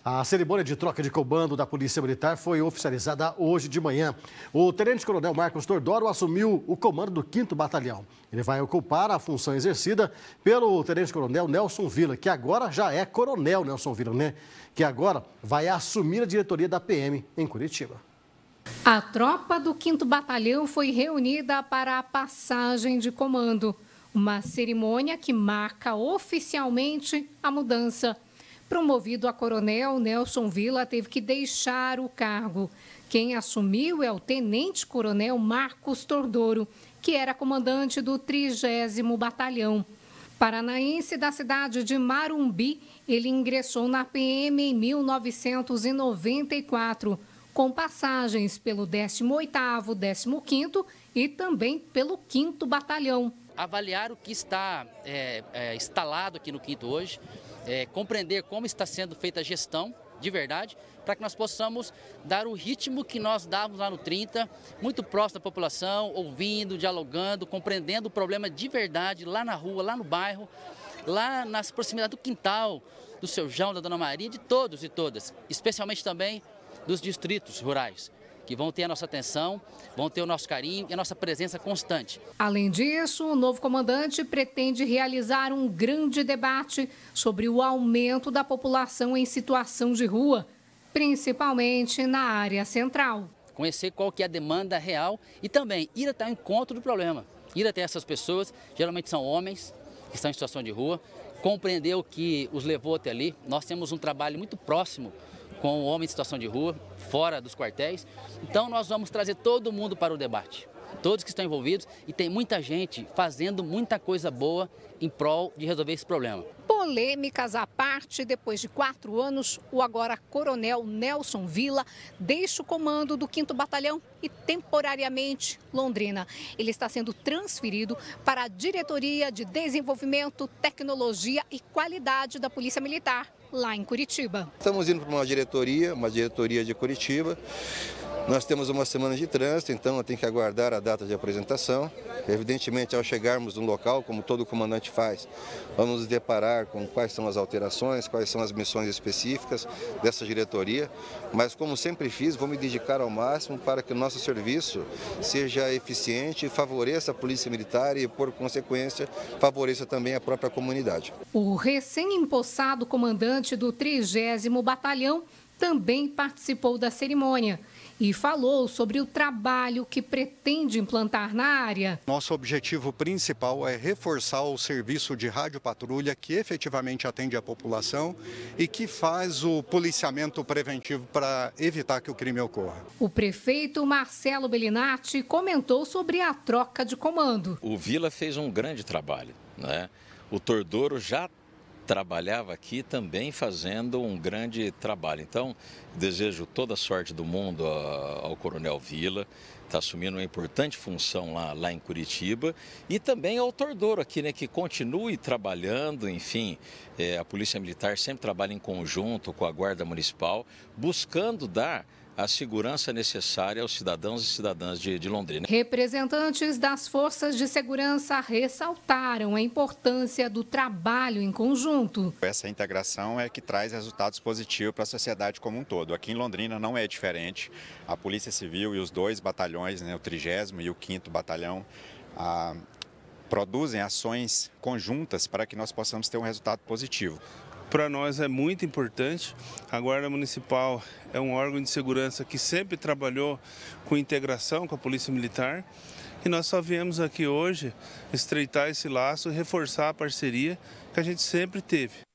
A cerimônia de troca de comando da Polícia Militar foi oficializada hoje de manhã. O tenente-coronel Marcos Tordoro assumiu o comando do 5º Batalhão. Ele vai ocupar a função exercida pelo tenente-coronel Nelson Villa, que agora já é coronel Nelson Villa, né? Que agora vai assumir a diretoria da PM em Curitiba. A tropa do 5º Batalhão foi reunida para a passagem de comando. Uma cerimônia que marca oficialmente a mudança. Promovido a coronel, Nelson Villa teve que deixar o cargo. Quem assumiu é o tenente-coronel Marcos Tordoro, que era comandante do 30º Batalhão. Paranaense da cidade de Marumbi, ele ingressou na PM em 1994, com passagens pelo 18º, 15º e também pelo 5º Batalhão. Avaliar o que está instalado aqui no 5º hoje, compreender como está sendo feita a gestão de verdade, para que nós possamos dar o ritmo que nós dávamos lá no 30, muito próximo da população, ouvindo, dialogando, compreendendo o problema de verdade lá na rua, lá no bairro, lá nas proximidades do quintal, do seu João, da Dona Maria, de todos e todas, especialmente também dos distritos rurais, que vão ter a nossa atenção, vão ter o nosso carinho e a nossa presença constante. Além disso, o novo comandante pretende realizar um grande debate sobre o aumento da população em situação de rua, principalmente na área central. Conhecer qual que é a demanda real e também ir até o encontro do problema, ir até essas pessoas, geralmente são homens que estão em situação de rua, compreender o que os levou até ali. Nós temos um trabalho muito próximo com o homem em situação de rua, fora dos quartéis. Então nós vamos trazer todo mundo para o debate, todos que estão envolvidos, e tem muita gente fazendo muita coisa boa em prol de resolver esse problema. Polêmicas à parte, depois de 4 anos, o agora coronel Nelson Villa deixa o comando do 5º Batalhão e temporariamente Londrina. Ele está sendo transferido para a Diretoria de Desenvolvimento, Tecnologia e Qualidade da Polícia Militar, lá em Curitiba. Estamos indo para uma diretoria de Curitiba. Nós temos uma semana de trânsito, então tem que aguardar a data de apresentação. Evidentemente, ao chegarmos no local, como todo comandante faz, vamos nos deparar com quais são as alterações, quais são as missões específicas dessa diretoria. Mas, como sempre fiz, vou me dedicar ao máximo para que o nosso serviço seja eficiente, favoreça a Polícia Militar e, por consequência, favoreça também a própria comunidade. O recém-empossado comandante do 30º Batalhão também participou da cerimônia e falou sobre o trabalho que pretende implantar na área. Nosso objetivo principal é reforçar o serviço de radiopatrulha que efetivamente atende a população e que faz o policiamento preventivo para evitar que o crime ocorra. O prefeito Marcelo Bellinati comentou sobre a troca de comando. O Villa fez um grande trabalho, né? O Tordoro já trabalhava aqui também fazendo um grande trabalho. Então, desejo toda a sorte do mundo ao coronel Villa, está assumindo uma importante função lá em Curitiba, e também ao Tordoro aqui, né, que continue trabalhando, enfim, a Polícia Militar sempre trabalha em conjunto com a Guarda Municipal, buscando dar a segurança necessária aos cidadãos e cidadãs de Londrina. Representantes das forças de segurança ressaltaram a importância do trabalho em conjunto. Essa integração é que traz resultados positivos para a sociedade como um todo. Aqui em Londrina não é diferente. A Polícia Civil e os 2 batalhões, né, o 30º e o 5º Batalhão, produzem ações conjuntas para que nós possamos ter um resultado positivo. Para nós é muito importante. A Guarda Municipal é um órgão de segurança que sempre trabalhou com integração com a Polícia Militar. E nós só viemos aqui hoje estreitar esse laço e reforçar a parceria que a gente sempre teve.